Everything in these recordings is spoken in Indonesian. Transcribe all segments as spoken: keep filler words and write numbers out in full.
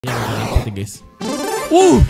Ya dapet ya guys. Uh.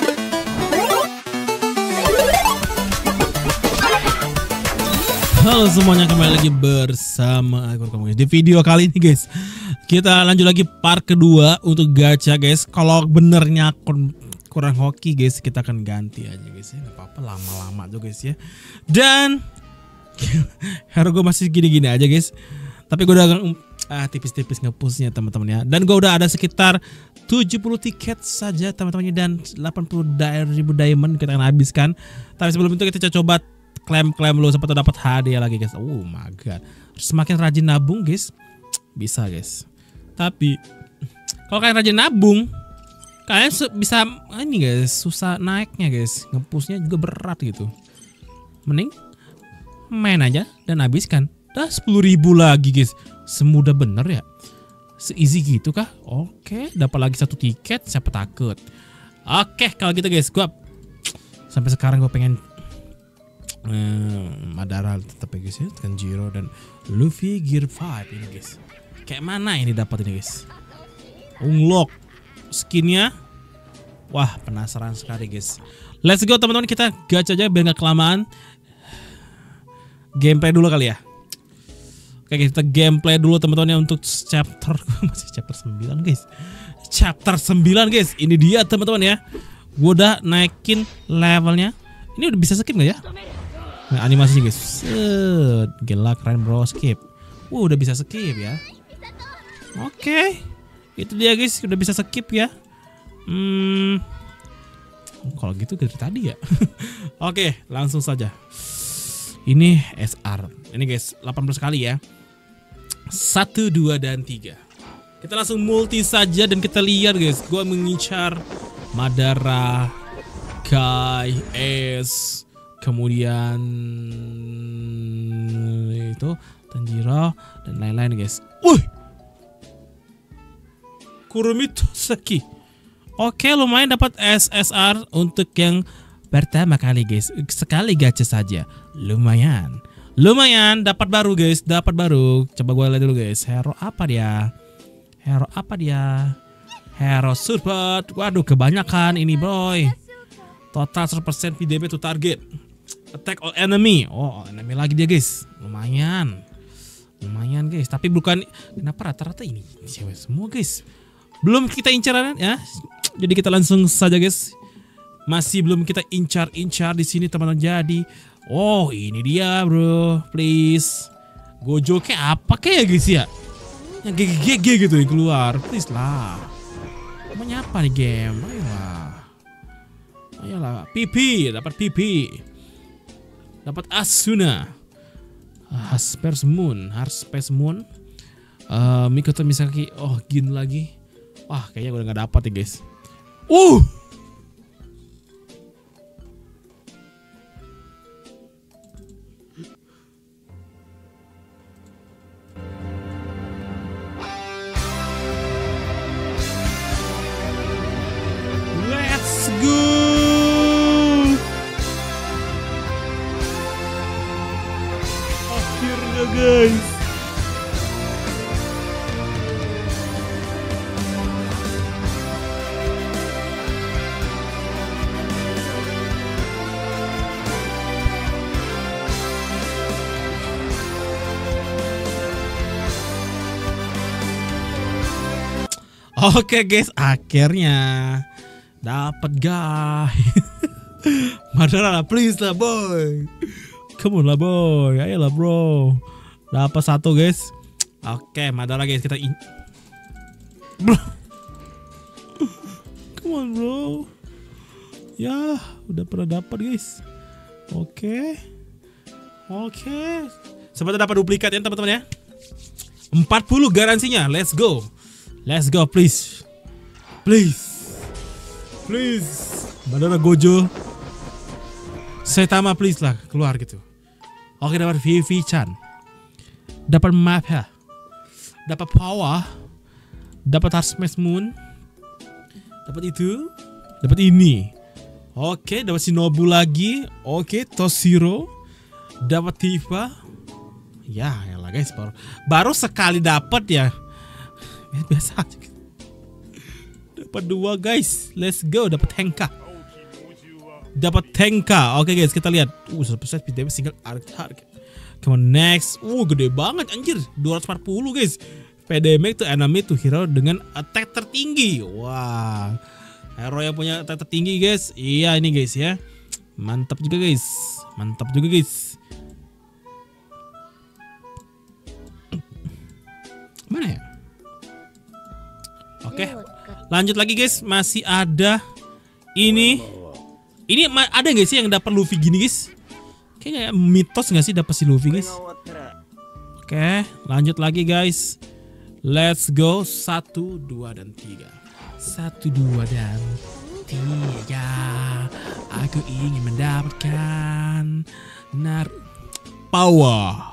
Halo semuanya, kembali lagi bersama aku kamu guys. Di video kali ini guys, kita lanjut lagi part kedua untuk gacha guys. Kalau benernya akun kurang hoki guys, kita akan ganti aja guys ya. Gak apa-apa, lama-lama tuh guys ya. Dan hero gue masih gini-gini aja guys. Tapi gue udah ah, tipis-tipis nge-pushnya teman-teman ya. Dan gue udah ada sekitar tujuh puluh tiket saja teman-temannya, dan delapan puluh ribu diamond kita akan habiskan. Tapi sebelum itu kita coba klaim-klaim lo, sempat dapat hadiah lagi guys. Oh my god. Semakin rajin nabung guys, bisa guys. Tapi kalau kalian rajin nabung, kalian bisa ini guys, susah naiknya guys. Nge-pushnya juga berat gitu. Mending main aja dan habiskan. Dah sepuluh ribu lagi guys. Semudah bener ya. Se-easy gitu kah? Oke, dapat lagi satu tiket, siapa takut. Oke, kalau gitu guys, gua sampai sekarang gue pengen hmm, Madara tetap ya guys ya, Tanjiro dan Luffy Gear lima ini guys. Kayak mana ini dapat ini guys? Unlock skinnya. Wah, penasaran sekali guys. Let's go teman-teman, kita gacha aja biar gak kelamaan. Gameplay dulu kali ya. Oke, kita gameplay dulu teman-teman ya untuk chapter masih chapter sembilan guys. Chapter sembilan guys. Ini dia teman-teman ya. Gue udah naikin levelnya. Ini udah bisa skip nggak ya? Nah, animasinya guys. Set, gila keren bro, skip. Wow, udah bisa skip ya. Oke. Itu dia guys, udah bisa skip ya. Hmm. Kalau gitu dari tadi ya. Oke, langsung saja. Ini S R. Ini guys, delapan belas kali ya. Satu, dua, dan tiga. Kita langsung multi saja dan kita lihat guys. Gua mengincar Madara, Kai, S, kemudian itu Tanjiro dan lain-lain guys. Wih, Kurumito Saki. Oke, lumayan dapat S S R untuk yang pertama kali guys. Sekali gacha saja. Lumayan. Lumayan dapat baru guys, dapat baru. Coba gue lihat dulu guys. Hero apa dia? Hero apa dia? Hero support. Waduh, kebanyakan ini boy. Total seratus persen P D B to target. Attack all enemy. Oh, enemy lagi dia guys. Lumayan. Lumayan guys, tapi bukan, kenapa rata-rata ini cewek semua guys. Belum kita incaran ya. Jadi kita langsung saja guys. Masih belum kita incar-incar di sini teman-teman. Jadi, oh ini dia bro, please. Gojo kayak apa kayak guys ya? Yang G G G gitu yang keluar, please lah. Namanya apa nih game? Ayolah, ayolah. P P, dapat P P, dapat Asuna, Harspers Moon, Harspers Moon, uh, Mikoto Misaki. Oh Gin lagi. Wah kayaknya gue nggak dapat ya guys. Uh. Akhirnya guys. Oke guys, akhirnya dapat guys. Madara lah, please lah boy. Come on lah boy, ayolah bro. Dapat satu guys. Oke, Madara guys, kita in. Bro. Come on bro. Ya, udah pernah dapat guys. Oke. Oke. Sebentar dapat duplikat ya teman-teman ya. empat puluh garansinya. Let's go. Let's go please. Please. Please. Madara Gojo. Saitama please lah, keluar gitu. Oke, dapat Vivi-chan. Dapat map ya. Dapat power. Dapat Harspers Moon. Dapat itu. Dapat ini. Oke, dapat Shinobu lagi. Oke, Toshiro. Dapat Tifa. Ya, elah guys, baru baru sekali dapat ya. Biasa aja. Dapat dua guys. Let's go. Dapat Henka. Dapat Henka. Oke guys, kita lihat. Uh, seratus persen speed damage single arc target. Come on next. Uh, gede banget anjir. dua ratus empat puluh guys. Speed damage to enemy to hero dengan attack tertinggi. Wah. Hero yang punya attack tertinggi guys. Iya ini guys ya. Mantap juga guys. Mantap juga guys. Mana ya? Oke, lanjut lagi guys. Masih ada ini. Ini ada nggak sih yang dapat Luffy gini guys? Kayaknya mitos nggak sih dapat si Luffy guys? Oke, lanjut lagi guys. Let's go. Satu, dua dan tiga. Satu, dua dan tiga. Aku ingin mendapatkan nar power.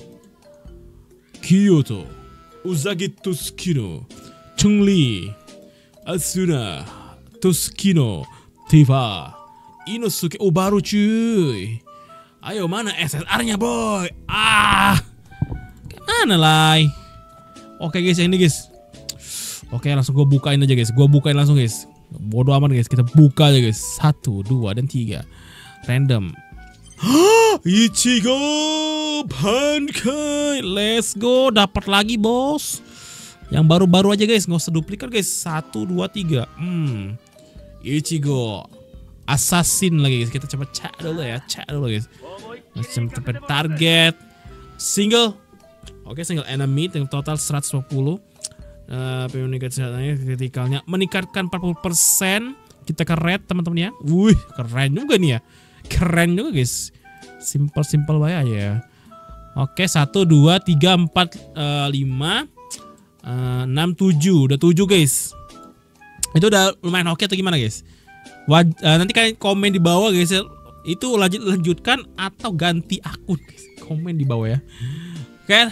Kyoto. Uzagi Tsushkino, Chun-Li, Asuna, Tsushkino, Tifa, Inosuke. Oh baru cuy. Ayo mana S S R-nya boy? Ah, kemana lai? Oke guys, yang ini guys. Oke langsung gue bukain aja guys. Gue bukain langsung guys. Bodoh amat guys. Kita buka aja guys. Satu, dua dan tiga. Random. Ichigo Bankai. Let's go. Dapat lagi bos. Yang baru-baru aja guys. Nggak usah duplikat guys. Satu, dua, tiga. Hmm. Ichigo Assassin lagi guys. Kita coba cek dulu ya. Cek dulu guys. Macam tempat target. Single. Oke single enemy dengan total seratus dua puluh. Uh, meningkatkan kritikalnya. Meningkatkan empat puluh persen. Kita ke red teman-teman ya. Wih keren juga nih ya. Keren juga guys. Simple-simple banget aja ya. Oke satu, dua, tiga, empat, lima, enam, tujuh. Udah tujuh guys. Itu udah lumayan oke atau gimana guys? Waj uh, nanti kalian komen di bawah guys. Itu lanjut lanjutkan atau ganti akun guys. Komen di bawah ya. Oke.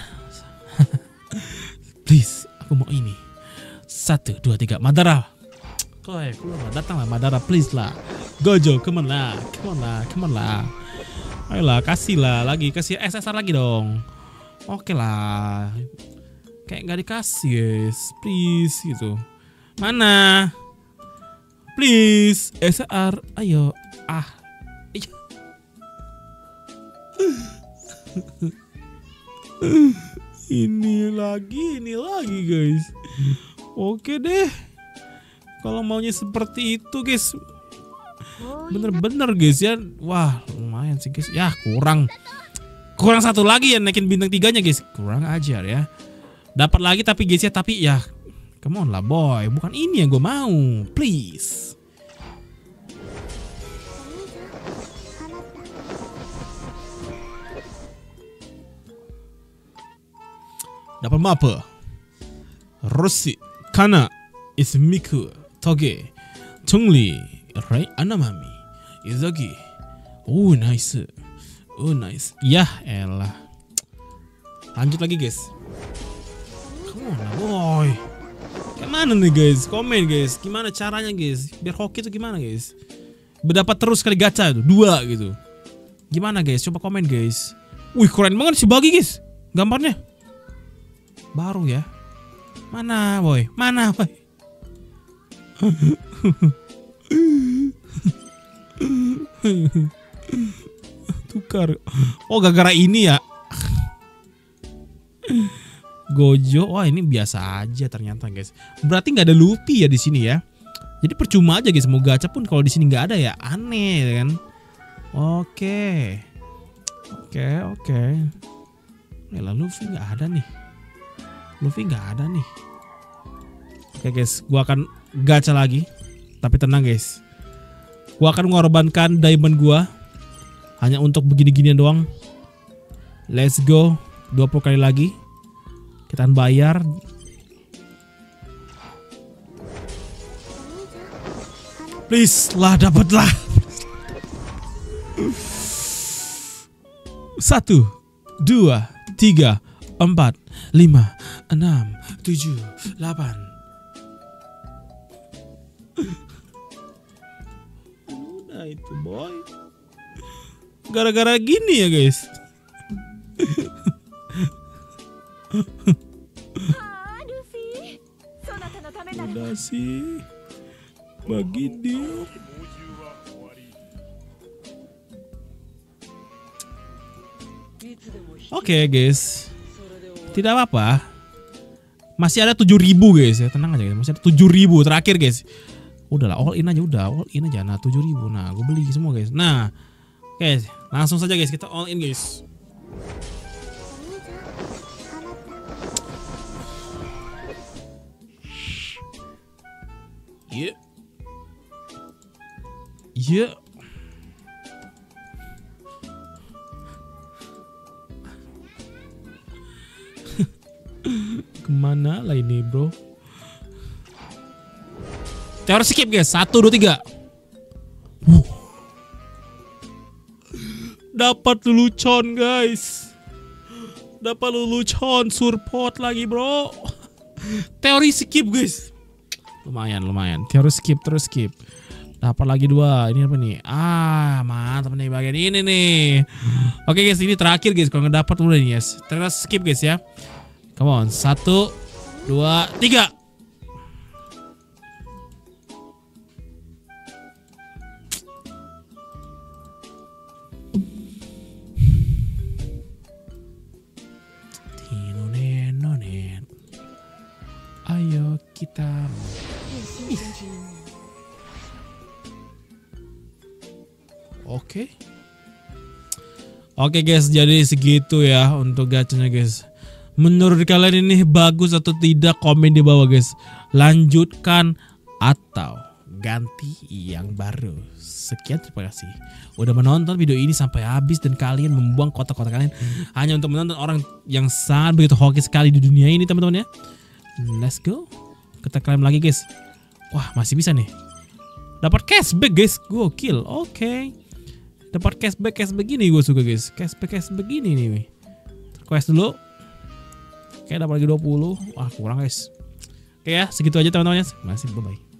Please aku mau ini. Satu, dua, tiga. Madara. Koi, keluar datanglah Madara please lah. Gojo, come on lah, come on lah, come on lah. Ayolah, kasih lah lagi, kasih S S R lagi dong. Oke lah. Kayak nggak dikasih guys, please gitu. Mana? Please, S S R, ayo. Ah. Ini lagi, ini lagi guys. Oke deh. Kalau maunya seperti itu guys. Bener-bener guys ya. Wah lumayan sih guys. Ya kurang. Kurang satu lagi ya naikin bintang tiganya guys. Kurang ajar ya. Dapat lagi tapi guys ya. Tapi ya come on lah boy. Bukan ini yang gue mau. Please. Dapat mapa. Rossi, Kana, Ismiku, Toge, Chun-Li, Rai, Anamami, Izagi. Oh nice. Oh nice. Yah elah. Lanjut lagi guys. Come on lah boy. Gimana nih guys? Komen guys. Gimana caranya guys? Biar hoki itu gimana guys? Berdapat terus kali gacha itu. Dua gitu. Gimana guys? Coba komen guys. Wih keren banget sih bagi guys. Gambarnya. Baru ya. Mana boy? Mana boy? Tukar. Oh gara-gara ini ya. Gojo. Wah ini biasa aja ternyata guys. Berarti nggak ada Luffy ya di sini ya. Jadi percuma aja guys. Mau gacha pun kalau di sini nggak ada ya aneh kan. Oke. Oke oke. Lah Luffy nggak ada nih. Luffy nggak ada nih. Oke guys, gua akan gacha lagi. Tapi tenang guys. Gua akan mengorbankan diamond gua hanya untuk begini-ginian doang. Let's go. dua puluh kali lagi. Kita akan bayar. Please lah dapatlah. Satu, dua, tiga, empat, lima, enam, tujuh, delapan. Udah itu boy. Gara-gara gini ya guys. Udah sih. begini. Oke guys, tidak apa-apa. Masih ada tujuh ribu guys ya, tenang aja guys. Masih ada tujuh ribu terakhir guys. Udahlah, all in aja udah, all in aja. Nah tujuh ribu, nah gue beli semua guys. Nah, oke, langsung saja guys kita all in guys. Yeah. Yeah. Kemana lah ini bro? Teori skip guys. Satu, dua, tiga. uh. Dapat lelucon guys. Dapat lelucon surpot lagi bro. Teori skip guys. Lumayan lumayan. Teori skip terus skip. Dapat lagi dua. Ini apa nih? Ah mantap nih bagian ini nih. Oke guys, ini terakhir guys. Kalau nggak dapat udah nih guys. Terus skip guys ya. Come on, satu, dua, tiga. Tinonen, nonen. Ayo kita. Oke. Oke guys, jadi segitu ya untuk gacanya guys. Menurut kalian ini bagus atau tidak? Komen di bawah guys. Lanjutkan atau ganti yang baru. Sekian, terima kasih udah menonton video ini sampai habis dan kalian membuang kotak-kotak kalian hanya untuk menonton orang yang sangat begitu hoki sekali di dunia ini teman-teman ya. Let's go. Kita klaim lagi guys. Wah masih bisa nih. Dapat cashback guys. Gokil. Oke. Okay. Dapat cashback cashback begini gue suka guys. Cashback cashback begini nih. Request dulu. Oke, dapat lagi dua puluh. Wah, kurang guys. Oke ya, segitu aja teman-teman. Masih bye-bye.